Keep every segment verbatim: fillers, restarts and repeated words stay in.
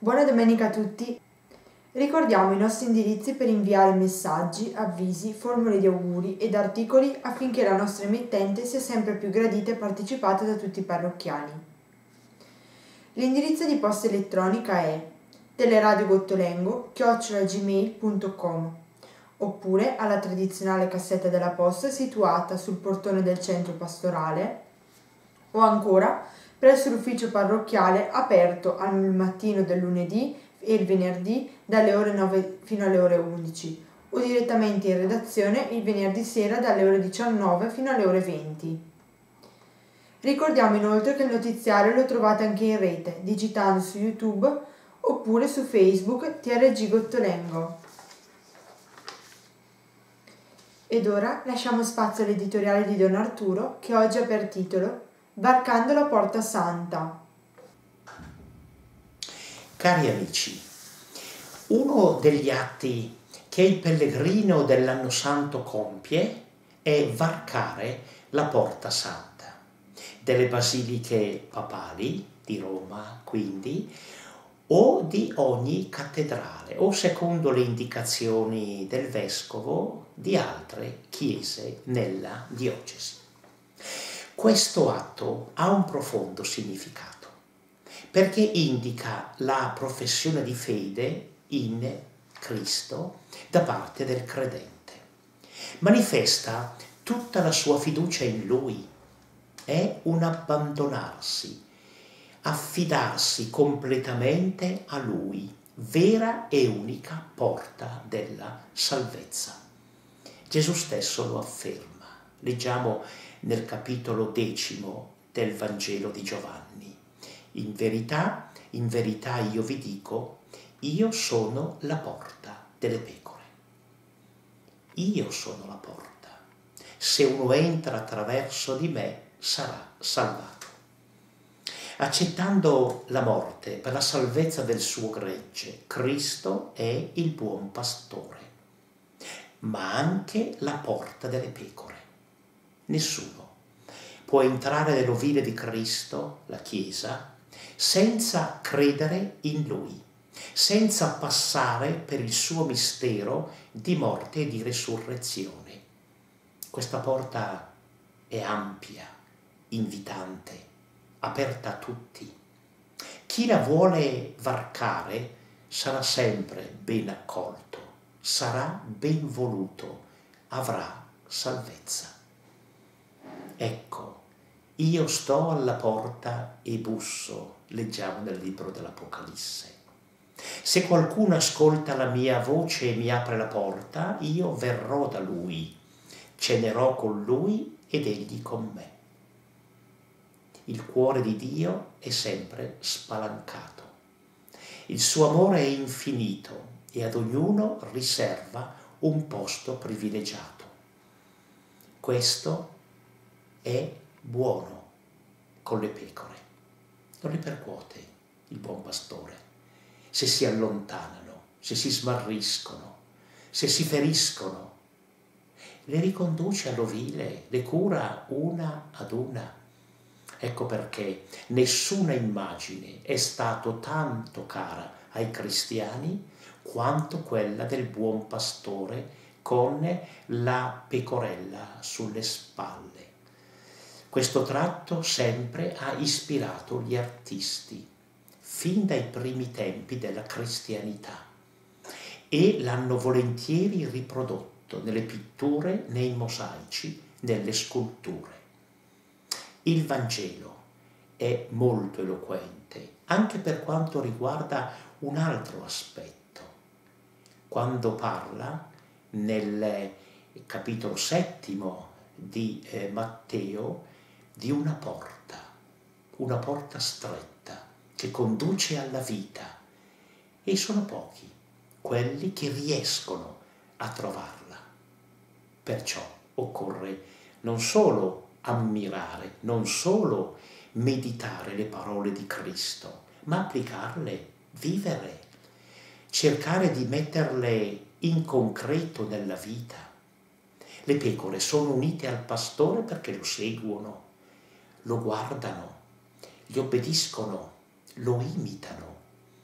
Buona domenica a tutti! Ricordiamo i nostri indirizzi per inviare messaggi, avvisi, formule di auguri ed articoli affinché la nostra emittente sia sempre più gradita e partecipata da tutti i parrocchiani. L'indirizzo di posta elettronica è teleradiogotolengo chiocciola gmail punto com oppure alla tradizionale cassetta della posta situata sul portone del centro pastorale o ancora presso l'ufficio parrocchiale aperto al mattino del lunedì e il venerdì dalle ore nove fino alle ore undici o direttamente in redazione il venerdì sera dalle ore diciannove fino alle ore venti. Ricordiamo inoltre che il notiziario lo trovate anche in rete digitando su YouTube oppure su Facebook T R G Gottolengo. Ed ora lasciamo spazio all'editoriale di Don Arturo che oggi ha per titolo Varcando la Porta Santa. Cari amici, uno degli atti che il pellegrino dell'anno santo compie è varcare la Porta Santa delle basiliche papali di Roma, quindi, o di ogni cattedrale, o secondo le indicazioni del vescovo di altre chiese nella diocesi. Questo atto ha un profondo significato, perché indica la professione di fede in Cristo da parte del credente. Manifesta tutta la sua fiducia in Lui. È un abbandonarsi, affidarsi completamente a Lui, vera e unica porta della salvezza. Gesù stesso lo afferma. Leggiamo nel capitolo decimo del Vangelo di Giovanni. In verità, in verità io vi dico, io sono la porta delle pecore. Io sono la porta. Se uno entra attraverso di me, sarà salvato. Accettando la morte per la salvezza del suo gregge, Cristo è il buon pastore, ma anche la porta delle pecore. Nessuno può entrare nell'ovile di Cristo, la Chiesa, senza credere in Lui, senza passare per il suo mistero di morte e di resurrezione. Questa porta è ampia, invitante, aperta a tutti. Chi la vuole varcare sarà sempre ben accolto, sarà ben voluto, avrà salvezza. Ecco, io sto alla porta e busso, leggiamo nel libro dell'Apocalisse. Se qualcuno ascolta la mia voce e mi apre la porta, io verrò da lui, cenerò con lui ed egli con me. Il cuore di Dio è sempre spalancato. Il suo amore è infinito e ad ognuno riserva un posto privilegiato. Questo è buono con le pecore. Non le percuote il buon pastore. Se si allontanano, se si smarriscono, se si feriscono, le riconduce all'ovile, le cura una ad una. Ecco perché nessuna immagine è stato tanto cara ai cristiani quanto quella del buon pastore con la pecorella sulle spalle. Questo tratto sempre ha ispirato gli artisti, fin dai primi tempi della cristianità, e l'hanno volentieri riprodotto nelle pitture, nei mosaici, nelle sculture. Il Vangelo è molto eloquente, anche per quanto riguarda un altro aspetto. Quando parla nel capitolo settimo di eh, Matteo di una porta, una porta stretta che conduce alla vita, e sono pochi quelli che riescono a trovarla. Perciò occorre non solo ammirare, non solo meditare le parole di Cristo, ma applicarle, vivere, cercare di metterle in concreto nella vita. Le pecore sono unite al pastore perché lo seguono, lo guardano, gli obbediscono, lo imitano.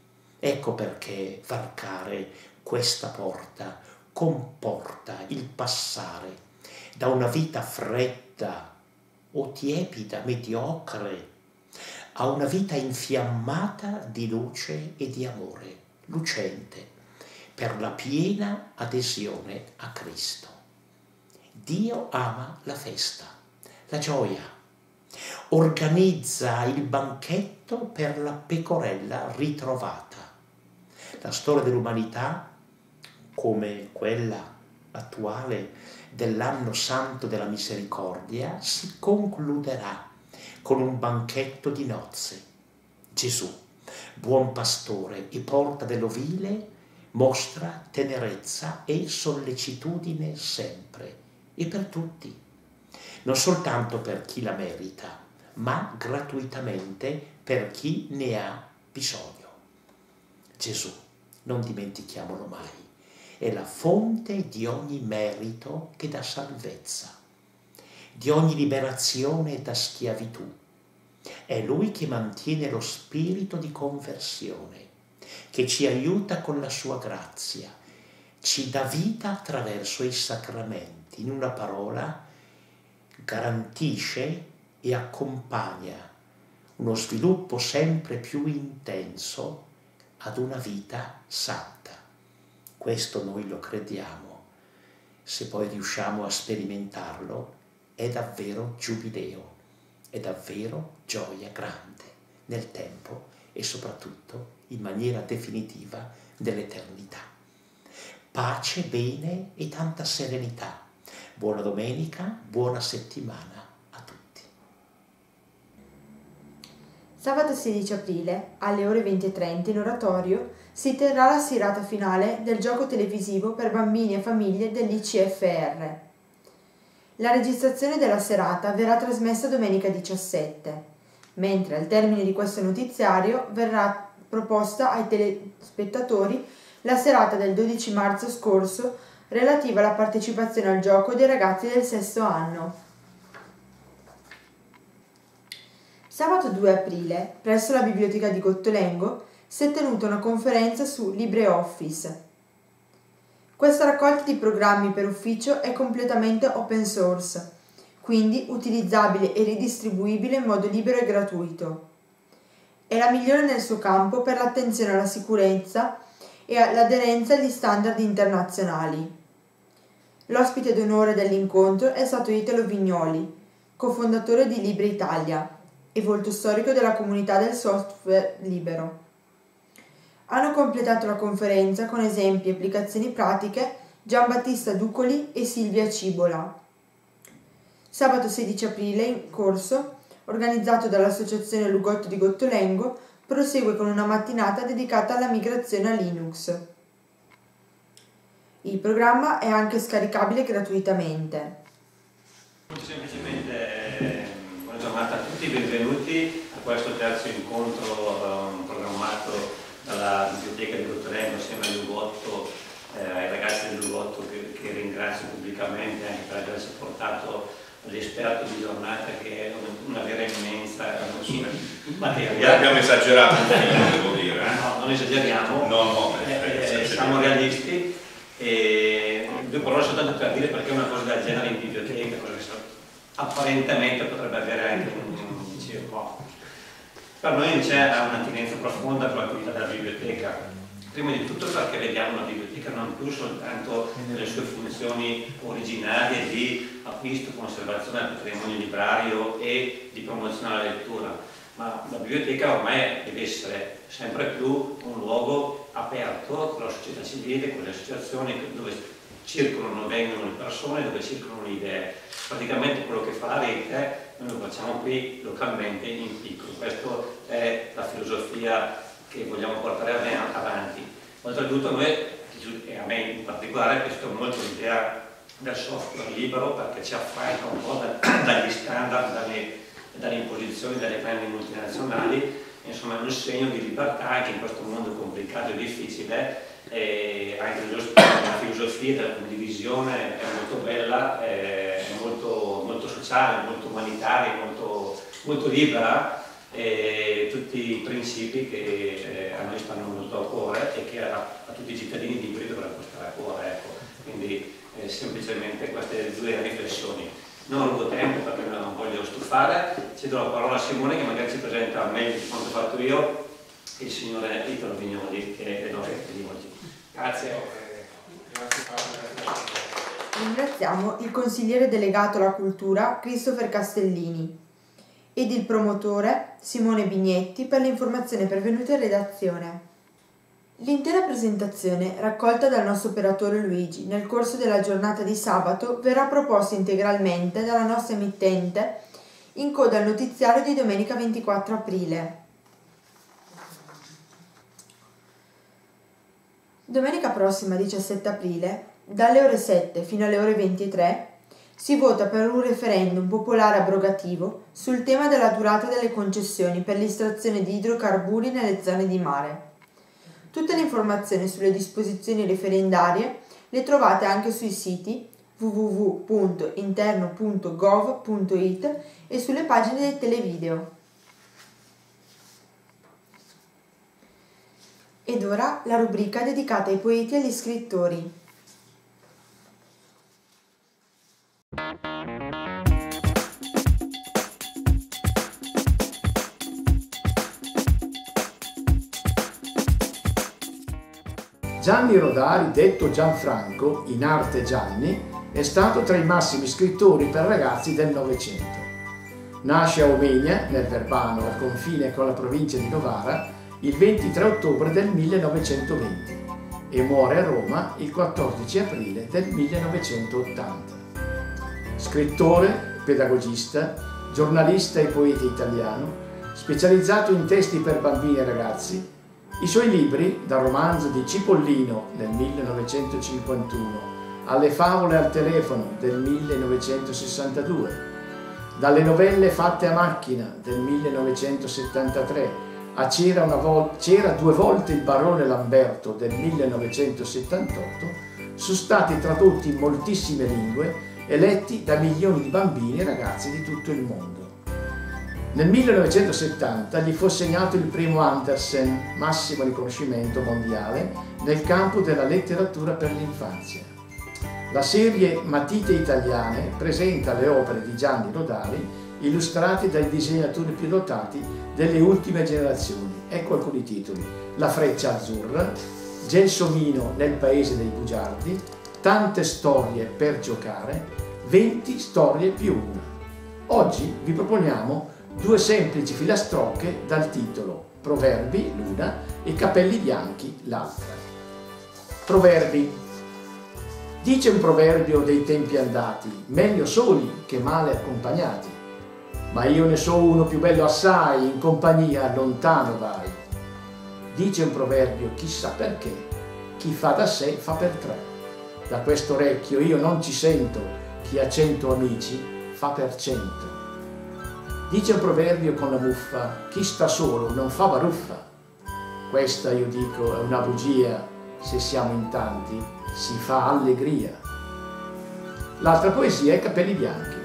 Ecco perché varcare questa porta comporta il passare da una vita fredda o tiepida, mediocre, a una vita infiammata di luce e di amore, lucente, per la piena adesione a Cristo. Dio ama la festa, la gioia, organizza il banchetto per la pecorella ritrovata. La storia dell'umanità, come quella attuale dell'anno santo della misericordia, si concluderà con un banchetto di nozze. Gesù, buon pastore e porta dell'ovile, mostra tenerezza e sollecitudine sempre e per tutti, non soltanto per chi la merita, ma gratuitamente per chi ne ha bisogno. Gesù, non dimentichiamolo mai, è la fonte di ogni merito che dà salvezza, di ogni liberazione da schiavitù. È Lui che mantiene lo spirito di conversione, che ci aiuta con la sua grazia, ci dà vita attraverso i sacramenti. In una parola, garantisce e accompagna uno sviluppo sempre più intenso ad una vita santa. Questo noi lo crediamo. Se poi riusciamo a sperimentarlo, è davvero giubileo, è davvero gioia grande nel tempo e soprattutto in maniera definitiva dell'eternità. Pace, bene e tanta serenità. Buona domenica, buona settimana a tutti. Sabato sedici aprile, alle ore venti e trenta, in oratorio, si terrà la serata finale del gioco televisivo per bambini e famiglie dell'I C F R. La registrazione della serata verrà trasmessa domenica diciassette, mentre al termine di questo notiziario verrà proposta ai telespettatori la serata del dodici marzo scorso relativa alla partecipazione al gioco dei ragazzi del sesto anno. Sabato due aprile, presso la biblioteca di Gottolengo, si è tenuta una conferenza su LibreOffice. Questa raccolta di programmi per ufficio è completamente open source, quindi utilizzabile e ridistribuibile in modo libero e gratuito. È la migliore nel suo campo per l'attenzione alla sicurezza e all'aderenza agli standard internazionali. L'ospite d'onore dell'incontro è stato Italo Vignoli, cofondatore di Libre Italia e volto storico della comunità del software libero. Hanno completato la conferenza con esempi e applicazioni pratiche Giambattista Ducoli e Silvia Cibola. Sabato sedici aprile, in corso, organizzato dall'Associazione Lugotto di Gottolengo, prosegue con una mattinata dedicata alla migrazione a Linux. Il programma è anche scaricabile gratuitamente. Molto semplicemente, eh, buona giornata a tutti, benvenuti a questo terzo incontro eh, programmato dalla Biblioteca di Gottolengo assieme al Lugotto, eh, ai ragazzi del Lugotto che, che ringrazio pubblicamente anche per averci portato l'esperto di giornata, che è una vera immensa materia. Abbiamo esagerato un po', devo dire. Eh? No, non esageriamo, no, no, eh, eh, siamo realisti. E due parole soltanto per dire perché una cosa del genere in biblioteca, cosa che apparentemente potrebbe avere anche un, dice, un po'. Per noi non c'è un'attinenza profonda con l'attività della biblioteca. Prima di tutto perché vediamo una biblioteca non più soltanto nelle sue funzioni originarie di acquisto, conservazione del patrimonio librario e di promozione alla lettura, ma la biblioteca ormai deve essere sempre più un luogo aperto con la società civile, con le associazioni, dove circolano, vengono le persone, dove circolano le idee. Praticamente quello che fa la rete noi lo facciamo qui localmente in piccolo. Questa è la filosofia che vogliamo portare avanti. Oltretutto noi, e a me in particolare, piace molto l'idea del software libero, perché ci affranca un po' dagli standard, dalle, dalle imposizioni delle grandi multinazionali. Insomma, è un segno di libertà anche in questo mondo complicato e difficile, e anche la filosofia della condivisione è molto bella, è molto, molto sociale, molto umanitaria, molto, molto libera, e tutti i principi che eh, a noi stanno molto a cuore e che a, a tutti i cittadini liberi dovrebbero stare a cuore, ecco. Quindi eh, semplicemente queste due riflessioni. Non rubo tempo perché non voglio stufare, cedo la parola a Simone che magari ci presenta meglio di quanto ho fatto io il signore Italo Vignoli che è il nostro di oggi. Grazie. Ringraziamo il consigliere delegato alla cultura Christopher Castellini ed il promotore Simone Bignetti per le informazioni pervenute in redazione. L'intera presentazione, raccolta dal nostro operatore Luigi nel corso della giornata di sabato, verrà proposta integralmente dalla nostra emittente in coda al notiziario di domenica ventiquattro aprile. Domenica prossima, diciassette aprile, dalle ore sette fino alle ore ventitré, si vota per un referendum popolare abrogativo sul tema della durata delle concessioni per l'estrazione di idrocarburi nelle zone di mare. Tutte le informazioni sulle disposizioni referendarie le trovate anche sui siti w w w punto interno punto gov punto it e sulle pagine dei televideo. Ed ora la rubrica dedicata ai poeti e agli scrittori. Gianni Rodari, detto Gianfranco, in arte Gianni, è stato tra i massimi scrittori per ragazzi del Novecento. Nasce a Omegna, nel Verbano, al confine con la provincia di Novara, il ventitré ottobre del millenovecentoventi e muore a Roma il quattordici aprile del millenovecentottanta. Scrittore, pedagogista, giornalista e poeta italiano, specializzato in testi per bambini e ragazzi, i suoi libri, dal romanzo di Cipollino del millenovecentocinquantuno alle favole al telefono del millenovecentosessantadue, dalle novelle fatte a macchina del millenovecentosettantatré a C'era, una vol- C'era due volte il barone Lamberto del millenovecentosettantotto, sono stati tradotti in moltissime lingue e letti da milioni di bambini e ragazzi di tutto il mondo. Nel millenovecentosettanta gli fu assegnato il premio Andersen, massimo riconoscimento mondiale nel campo della letteratura per l'infanzia. La serie Matite Italiane presenta le opere di Gianni Rodari illustrate dai disegnatori più dotati delle ultime generazioni. Ecco alcuni titoli: La freccia azzurra, Gelsomino nel paese dei bugiardi, Tante storie per giocare, venti storie più una. Oggi vi proponiamo due semplici filastrocche dal titolo Proverbi, l'una, e Capelli bianchi, l'altra. Proverbi. Dice un proverbio dei tempi andati: meglio soli che male accompagnati. Ma io ne so uno più bello assai, in compagnia lontano vai. Dice un proverbio, chissà perché, chi fa da sé fa per tre. Da questo orecchio io non ci sento, chi ha cento amici fa per cento. Dice un proverbio con la muffa, chi sta solo non fa baruffa. Questa, io dico, è una bugia, se siamo in tanti si fa allegria. L'altra poesia è Capelli bianchi.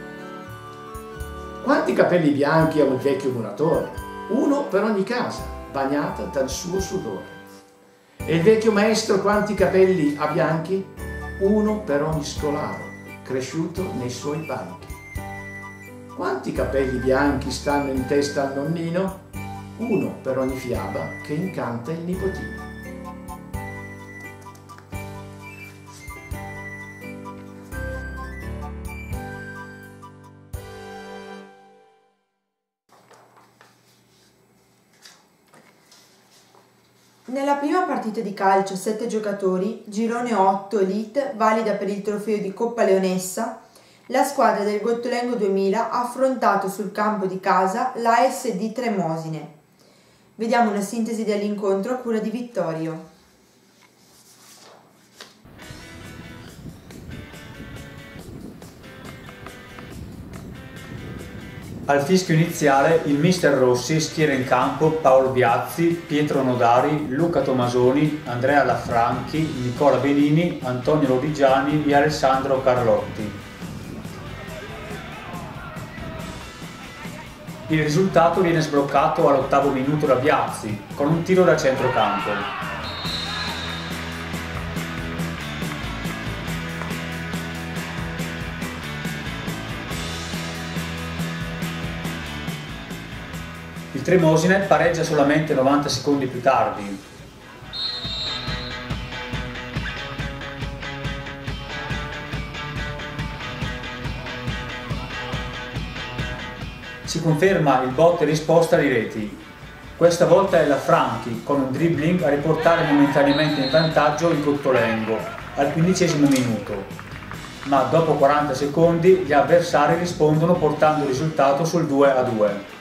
Quanti capelli bianchi ha un vecchio muratore? Uno per ogni casa, bagnata dal suo sudore. E il vecchio maestro quanti capelli ha bianchi? Uno per ogni scolaro, cresciuto nei suoi banchi. Quanti capelli bianchi stanno in testa al nonnino? Uno per ogni fiaba che incanta il nipotino. Nella prima partita di calcio a sette giocatori, girone otto Elite, valida per il trofeo di Coppa Leonessa, la squadra del Gottolengo duemila ha affrontato sul campo di casa l'A S D Tremosine. Vediamo una sintesi dell'incontro a cura di Vittorio. Al fischio iniziale il mister Rossi schiera in campo Paolo Biazzi, Pietro Nodari, Luca Tomasoni, Andrea Lafranchi, Nicola Benini, Antonio Lodigiani e Alessandro Carlotti. Il risultato viene sbloccato all'ottavo minuto da Biazzi, con un tiro da centrocampo. Il Tremosine pareggia solamente novanta secondi più tardi. Si conferma il botta e risposta di reti. Questa volta è la Franchi con un dribbling a riportare momentaneamente in vantaggio il Gottolengo al quindicesimo minuto, ma dopo quaranta secondi gli avversari rispondono portando il risultato sul due a due.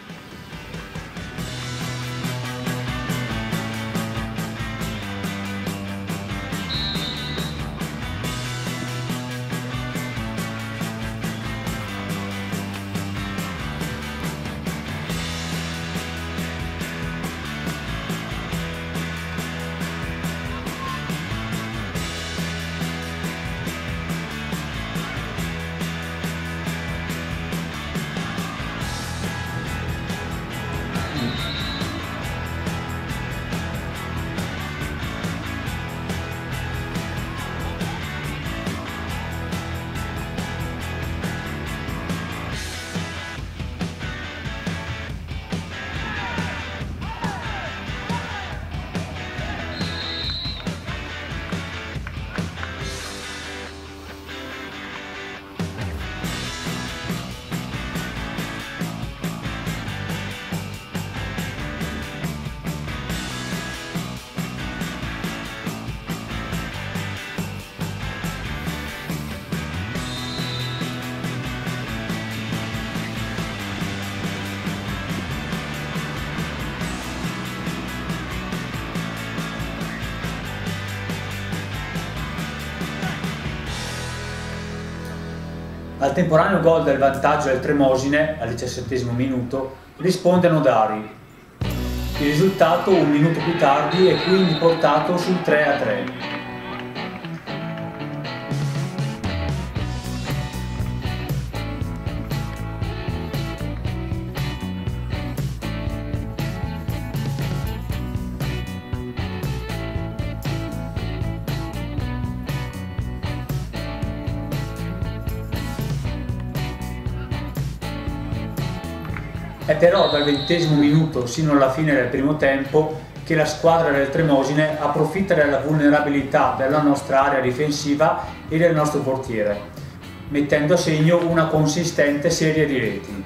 Al temporaneo gol del vantaggio del Tremosine, al diciassettesimo minuto, risponde Nodari. Il risultato un minuto più tardi è quindi portato sul tre a tre. È però dal ventesimo minuto sino alla fine del primo tempo che la squadra del Tremosine approfitta della vulnerabilità della nostra area difensiva e del nostro portiere, mettendo a segno una consistente serie di reti.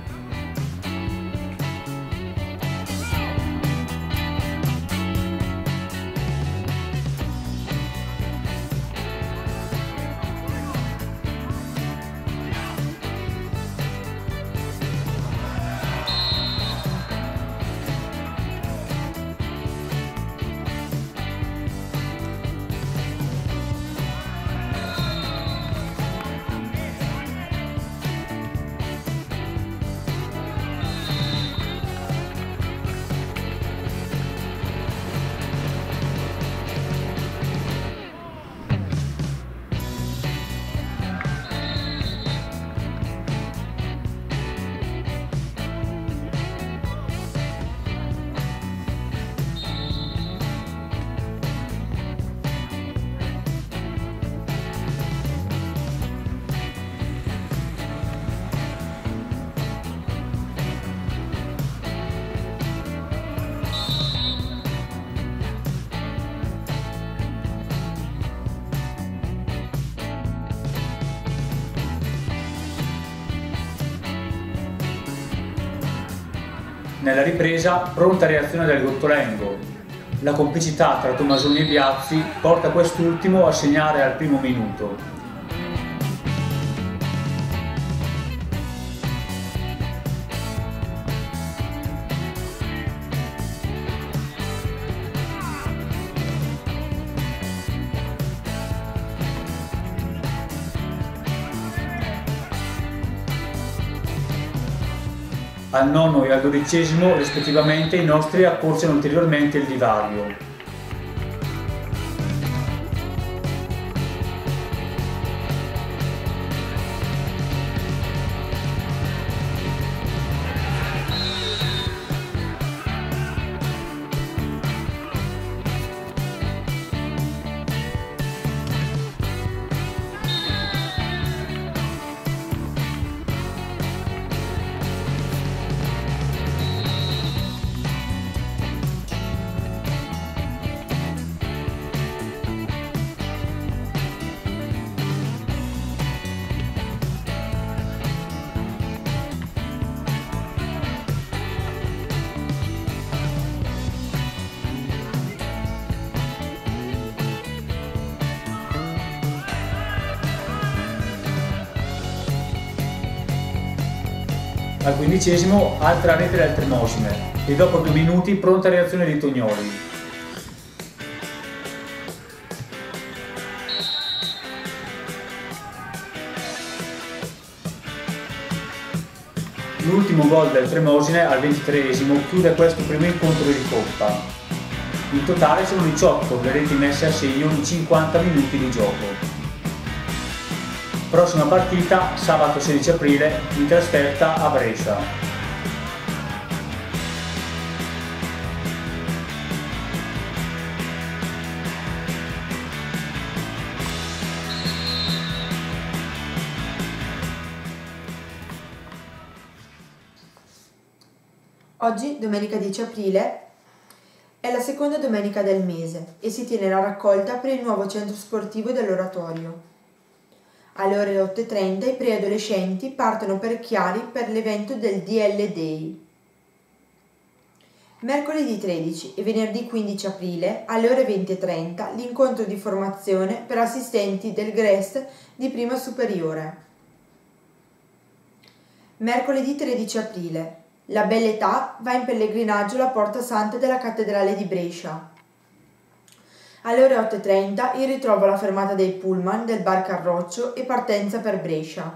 Nella ripresa, pronta reazione del Gottolengo. La complicità tra Tomasoni e Biazzi porta quest'ultimo a segnare al primo minuto. Al nono e al dodicesimo, rispettivamente, i nostri accorciano ulteriormente il divario. Al quindicesimo altra rete del Tremosine e dopo due minuti pronta reazione di Tognoli. L'ultimo gol del Tremosine al ventitreesimo chiude questo primo incontro di Coppa. In totale sono diciotto le reti messe a segno in cinquanta minuti di gioco. Prossima partita sabato sedici aprile in trasferta a Brescia. Oggi, domenica dieci aprile, è la seconda domenica del mese e si tiene la raccolta per il nuovo centro sportivo dell'Oratorio. Alle ore otto e trenta i preadolescenti partono per Chiari per l'evento del D L Day. Mercoledì tredici e venerdì quindici aprile alle ore venti e trenta l'incontro di formazione per assistenti del G R E S di prima superiore. Mercoledì tredici aprile la Bella Età va in pellegrinaggio alla Porta Santa della Cattedrale di Brescia. Alle ore otto e trenta il ritrovo alla fermata dei pullman del Bar Carroccio e partenza per Brescia.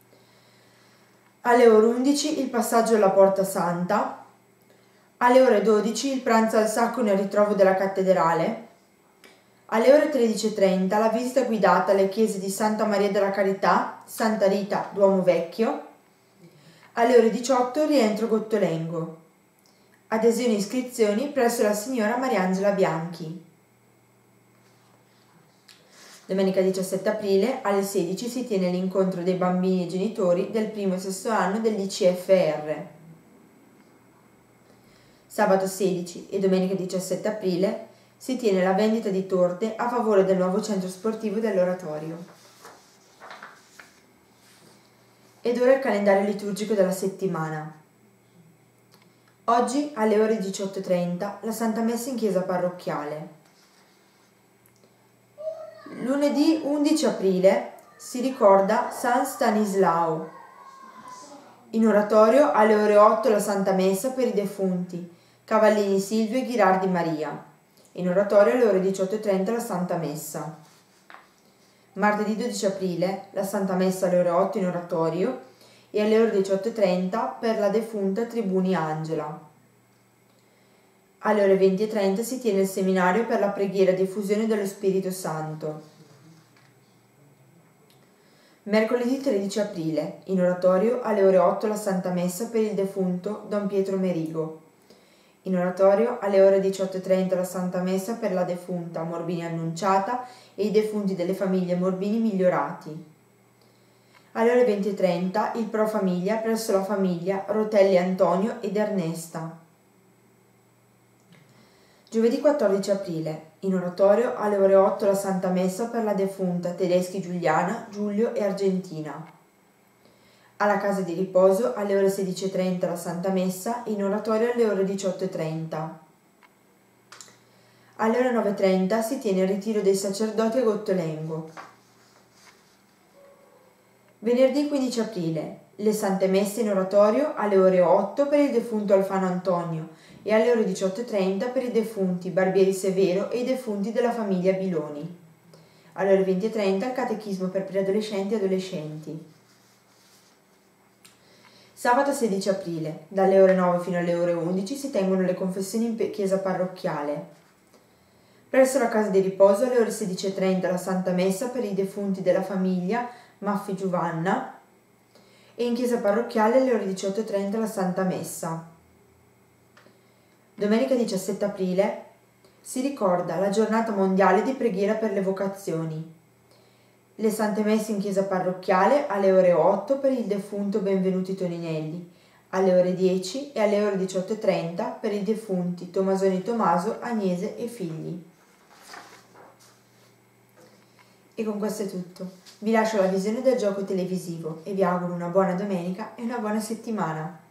Alle ore undici il passaggio alla Porta Santa. Alle ore dodici il pranzo al sacco nel ritrovo della cattedrale. Alle ore tredici e trenta la visita guidata alle chiese di Santa Maria della Carità, Santa Rita, Duomo Vecchio. Alle ore diciotto il rientro Gottolengo. Adesioni e iscrizioni presso la signora Mariangela Bianchi. Domenica diciassette aprile alle sedici si tiene l'incontro dei bambini e genitori del primo e sesto anno dell'I C F R. Sabato sedici e domenica diciassette aprile si tiene la vendita di torte a favore del nuovo centro sportivo dell'Oratorio. Ed ora il calendario liturgico della settimana. Oggi alle ore diciotto e trenta la Santa Messa in chiesa parrocchiale. Lunedì undici aprile si ricorda San Stanislao. In oratorio alle ore otto la Santa Messa per i defunti Cavallini Silvio e Ghirardi Maria. In oratorio alle ore diciotto e trenta la Santa Messa. Martedì dodici aprile la Santa Messa alle ore otto in oratorio e alle ore diciotto e trenta per la defunta Tribuni Angela. Alle ore venti e trenta si tiene il seminario per la preghiera di effusione dello Spirito Santo. Mercoledì tredici aprile in oratorio alle ore otto la Santa Messa per il defunto Don Pietro Merigo. In oratorio alle ore diciotto e trenta la Santa Messa per la defunta Morbini Annunciata e i defunti delle famiglie Morbini migliorati. Alle ore venti e trenta il Pro Famiglia presso la famiglia Rotelli Antonio ed Ernesta. Giovedì quattordici aprile in oratorio alle ore otto la Santa Messa per la defunta Tedeschi Giuliana, Giulio e Argentina. Alla casa di riposo alle ore sedici e trenta la Santa Messa, in oratorio alle ore diciotto e trenta. Alle ore nove e trenta si tiene il ritiro dei sacerdoti a Gottolengo. Venerdì quindici aprile le Sante Messe in oratorio alle ore otto per il defunto Alfano Antonio e alle ore diciotto e trenta per i defunti Barbieri Severo e i defunti della famiglia Biloni. Alle ore venti e trenta il catechismo per preadolescenti e adolescenti. Sabato sedici aprile, dalle ore nove fino alle ore undici si tengono le confessioni in chiesa parrocchiale. Presso la casa di riposo alle ore sedici e trenta la Santa Messa per i defunti della famiglia Maffi Giovanna e in chiesa parrocchiale alle ore diciotto e trenta la Santa Messa. Domenica diciassette aprile si ricorda la giornata mondiale di preghiera per le vocazioni. Le Sante Messe in chiesa parrocchiale alle ore otto per il defunto Benvenuti Toninelli, alle ore dieci e alle ore diciotto e trenta per i defunti Tomasoni Tomaso, Agnese e figli. E con questo è tutto. Vi lascio la visione del gioco televisivo e vi auguro una buona domenica e una buona settimana.